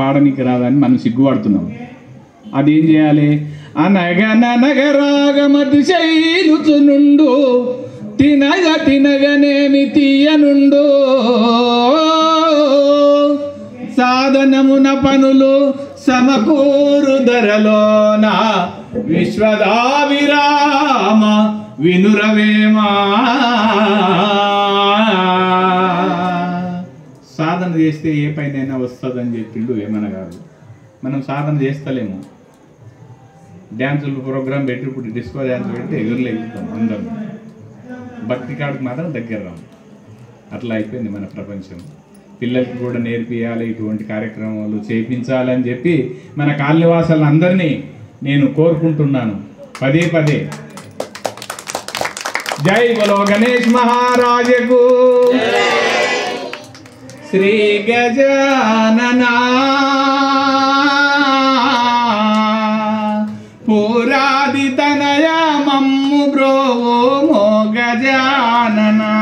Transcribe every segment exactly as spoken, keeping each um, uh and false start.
పాడనికి రాదని మనం సిగ్గుపడుతున్నాం. అదేం చేయాలి? అనగనగరాగమతి శైలుచునుండు తినగ తినగనేమి తీయనుండు సాధనమున పనులు సమకూరు ధరలోన విశ్వదావిరామ వినురవేమా. సాధన చేస్తే ఏ పైనైనా వస్తుందని చెప్పిండు వేమన గారు. మనం సాధన చేస్తలేము. డ్యాన్సులు ప్రోగ్రాం పెట్టి ఇప్పుడు డిస్కో డ్యాన్స్ పెట్టి ఎగురులు ఎగురుతాం అందరం. భక్తి కాడికి మాత్రం దగ్గర రాము. అట్లా అయిపోయింది మన ప్రపంచం. పిల్లలకి కూడా నేర్పియాలి, ఇటువంటి కార్యక్రమాలు చేయించాలని చెప్పి మన కాలనివాసాలను అందరినీ నేను కోరుకుంటున్నాను పదే పదే. జై బలో గణేష్ మహారాజకు. శ్రీ గజాననా పూరాది తనయ మమ్ము బ్రోవో మో గజాననా.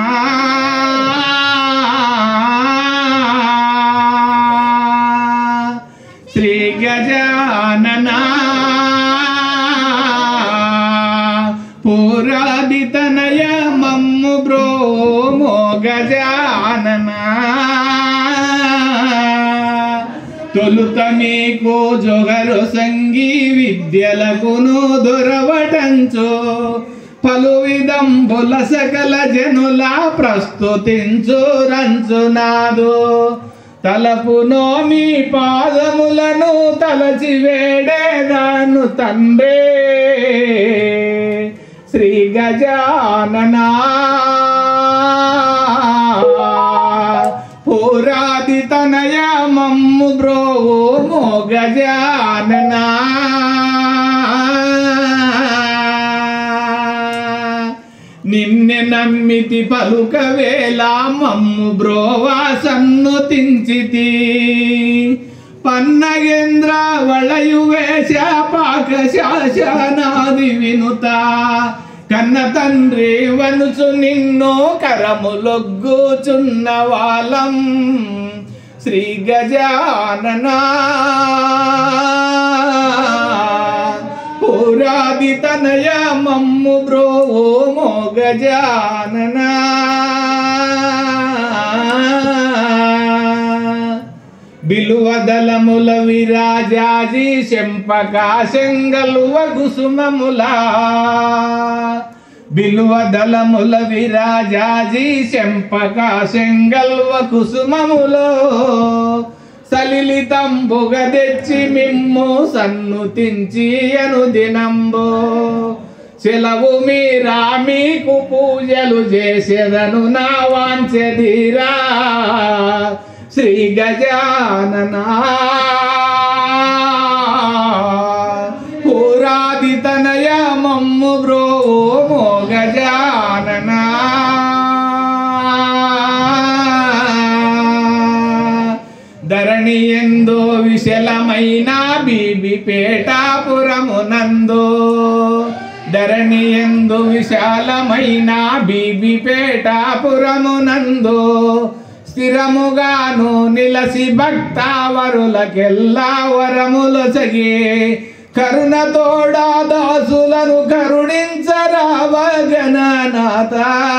శ్రీ గజాననా పూరాది తనయ మమ్ము బ్రోవో మో గజాననా. తొలుత నీకు జొగరు సంగీ విద్యలకును దొరవటంచు పలు విధంబుల సకల జనుల ప్రస్తుతించు రంచునాదు. తలపునో మీ పాదములను తలచి వేడేదాను తండ్రే. శ్రీ గజాననా పూరాది తనయ మమ్ము బ్రోవో మో గజాననా. నిన్నె నమ్మితి పలుకవేళ మమ్ము బ్రోవా సన్నుతించితి. పన్నగేంద్ర వళయు వేష పాక శాసనాది వినుత కన్న తండ్రి వనుచు నిన్ను కరములొగ్గుచున్న వాలం. శ్రీ గజాననా పూరాది తనయ మమ్ము బ్రోవో మో గజాననా. బిలువదలముల విరాజాజి శంపక శంగలువ కుసుమములా. బిలువదలముల విరాజాజి శంపక శంగల్వ కుసుమములో సలిలితంబుగ తెచ్చి మిమ్ము సన్నుతించి అనుదినంబు. సెలవు మీరా మీకు పూజలు చేసేదను నా వాంచెదీరా. శ్రీ గజాననా పూరాది తనయ మమ్ము బ్రోవో మో గజాననా. ధరణి ఎందో విశలమైన బీబి పేటాపురమునందో. ధరణి ఎందు విశాలమైన బీబి పేటాపురమునందో. స్థిరముగాను నిలసి భక్తావరులకెల్లా వరములు సగే. కరుణ తోడా దాసులను కరుణించరావగణనాథ.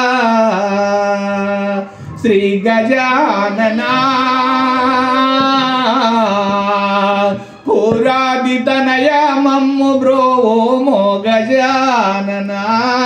శ్రీ గజాననా పూరాది తనయ మమ్ము బ్రోవో మో గజాననా.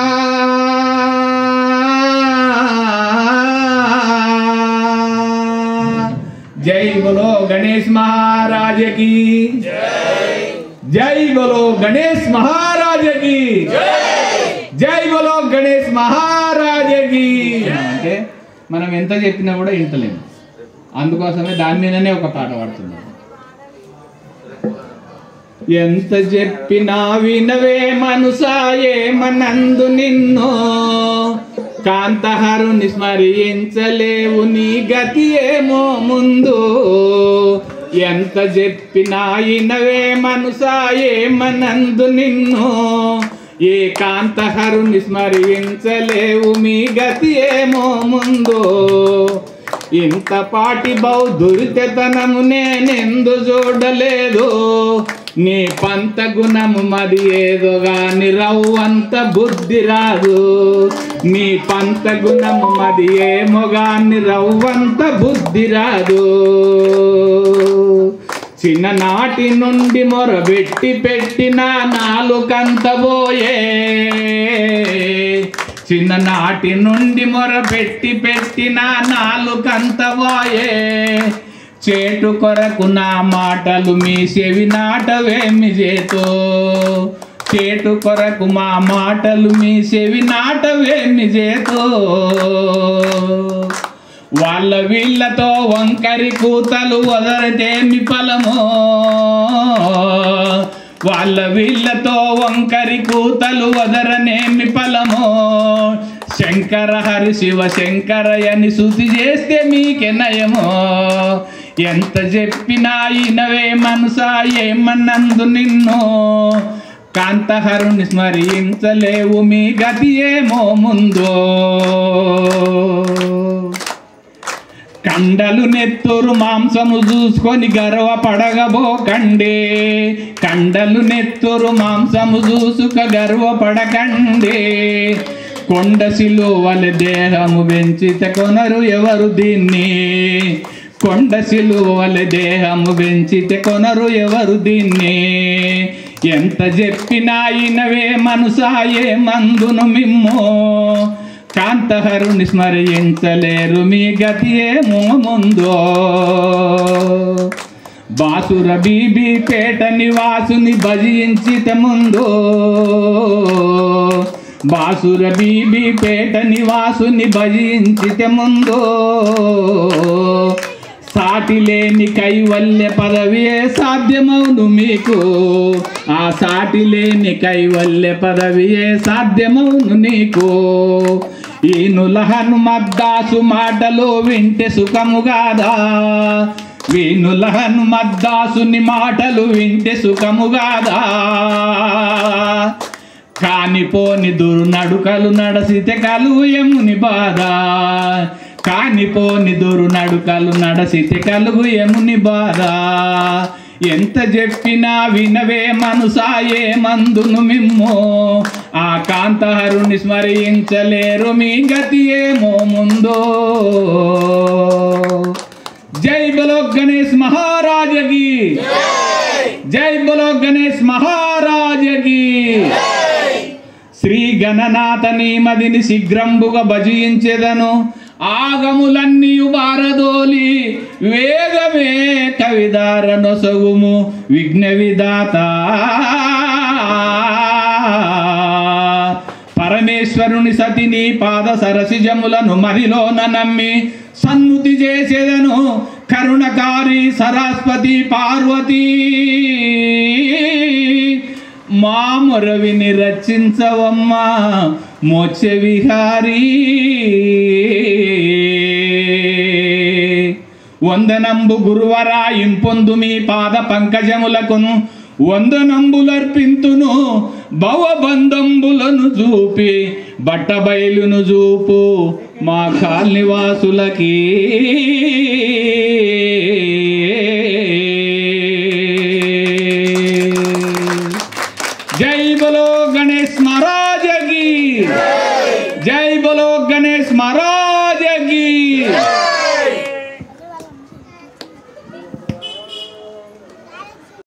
जय बोलो गणेश महाराज की जय। जय बोलो गणेश महाराज की जय। जय बोलो गणेश महाराज की। అంటే మనం ఎంత చెప్పినా కూడా ఇంటలేము, అందుకోసమే దాని మీదనే ఒక పాట పాడుతున్నాం. ఎంత చెప్పినా వినవే మనసాయే మనందు నిన్నో, కాంతహరుని స్మరించలేవు నీ గతి ఏమో ముందు. ఎంత చెప్పినా వినవే మనసాయే మనందు నిన్నో, ఏ కాంతహరుని స్మరించలేవు మీ గతి ఏమో ముందు. ఇంత పాటి బౌద్ధురితనము నేనెందు చూడలేదు, నీ పంత గుణము మరి ఏదో గాని రవ్వంత బుద్ధి రాదు, నీ పంత గుణము మరి ఏమో గాని రవ్వంత బుద్ధి రాదు. చిన్ననాటి నుండి మొరబెట్టి పెట్టిన నాలుకంత పోయే, చిన్ననాటి నుండి మొరబెట్టి పెట్టిన నాలుకంత పోయే, చేటు కొరకు నా మాటలు మీ చెవి నాటవేమి చేతో, చేటు కొరకు మా మాటలు మీ చెవి నాటవేమి చేతో. వాళ్ళ వీళ్ళతో వంకరి కూతలు వదరితేమి ఫలమో, వాళ్ళ వీళ్ళతో వంకరి కూతలు వదరనేమి ఫలమో. శంకర హరి శివ శంకరయని శృతి చేస్తే మీకెనయమో, ఎంత చెప్పినా ఇనవే మనసా ఏమన్నందు నిన్ను, కాంతహరుని స్మరించలేవు మీ గతి ఏమో ముందో. కండలు నెత్తురు మాంసము చూసుకొని గర్వపడగబోకండి, కండలు నెత్తురు మాంసము చూసుక గర్వపడకండి. కొండ సిలువల దేహము పెంచితే కొనరు ఎవరు దీన్ని, కొండ సిలువల దేహము పెంచితే కొనరు ఎవరు దీన్ని. ఎంత చెప్పినా ఇనవే మనసాయే మందును మిమ్మో, కాంతహరుని స్మరించలేరు మీ గతి ఏమో ముందో. బాసుర బీబీ పేట నివాసుని భజించితే ముందు, బాసుర బీబీ పేట నివాసుని భజించితే ముందు. సాటి లేని కైవల్య పదవియే సాధ్యమవును మీకు, ఆ సాటి లేని కైవల్య పదవియే సాధ్యమవును నీకు. ఈనుల హనుమద్దాసు మాటలు వింటే సుఖము గాదా, వీనుల హనుమద్దాసుని మాటలు వింటే సుఖము గాదా. కానిపోని దుర్నడుకలు నడసితే కలుగు యముని బాధ, కానిపోని దుర్నడుకలు నడసితే కలుగు యముని బాధ. ఎంత చెప్పినా వినవే మనసాయే మందును మిమ్మో, ఆ కాంతహరుని స్మరించలేరు మీ గతి ఏమో ముందో. జై బలో గణేష్ మహారాజ్ కి, జై బలో గణేష్ మహారాజ్ కి. శ్రీ గణనాథని మదిని శీఘ్రంబుగా భజించెదను, ఆగములన్నీయు బారదోలి వేగమే కవిదార నొసగుము విఘ్న విధాత. పరమేశ్వరుని సతిని పాద సరసిజములను మదిలోన నమ్మి సన్నుతి చేసేదను, కరుణకారి సరస్వతి పార్వతీ మా మొరవిని రచించవమ్మా మోక్ష విహారీ. వందనంబు గురువరా ఇంపొందు మీ పాద పంకజములకును, వందనంబులర్పింతును భవబంధంబులను చూపి బట్టబయలును చూపు మా కాల్నివాసులకి.